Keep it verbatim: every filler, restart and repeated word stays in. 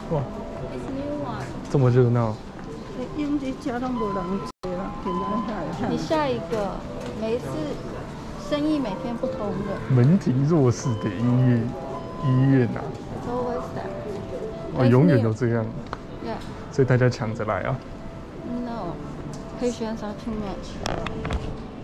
哇， It's new one。 这么热闹。 因这家都无人坐啊，简单下来。 你下一个，每次生意每天不同的。 门庭若市的医院，医院啊。 It's always that。 哦，永远都这样。 Yeah。 所以大家抢着来啊。 No, patients are too much.